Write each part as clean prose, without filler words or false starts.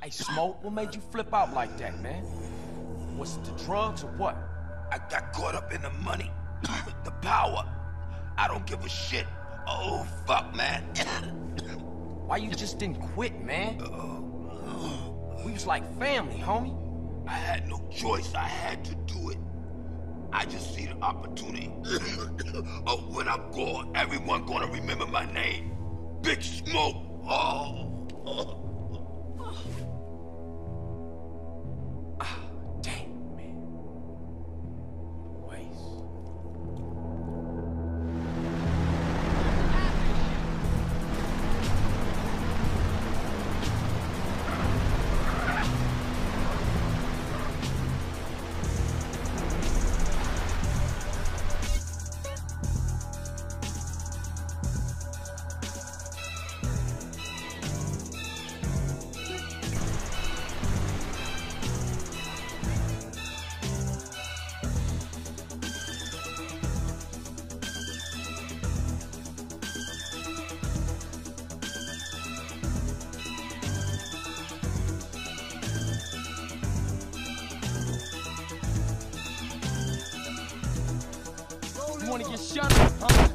Hey, Smoke, what made you flip out like that, man? Was it the drugs or what? I got caught up in the money, the power. I don't give a shit. Oh, fuck, man. Why you just didn't quit, man? We was like family, homie. I had no choice. I had to do it. I just see the opportunity. When I'm gone, everyone gonna remember my name. Big Smoke. Damn, man. Waste. You wanna get shot up, huh?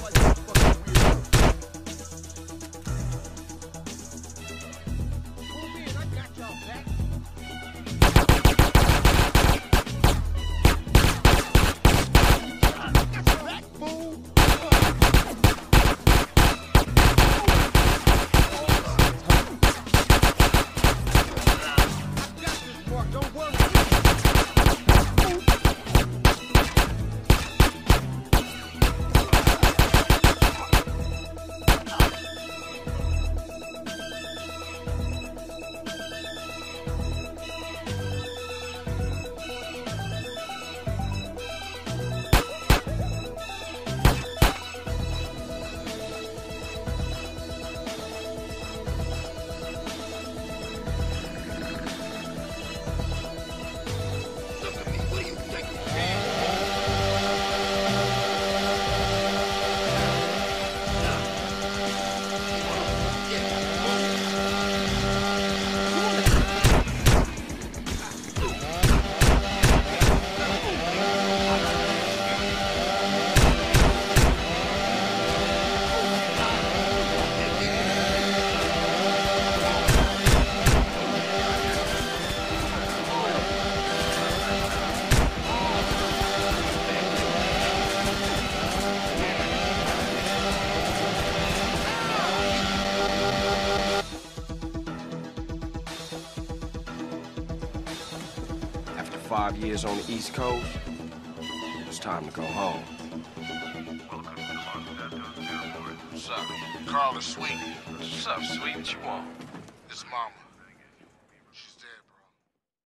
After 5 years on the East Coast, it was time to go home. What's up? Carl is Sweet. What's up, sweet? What you want? This is Mama.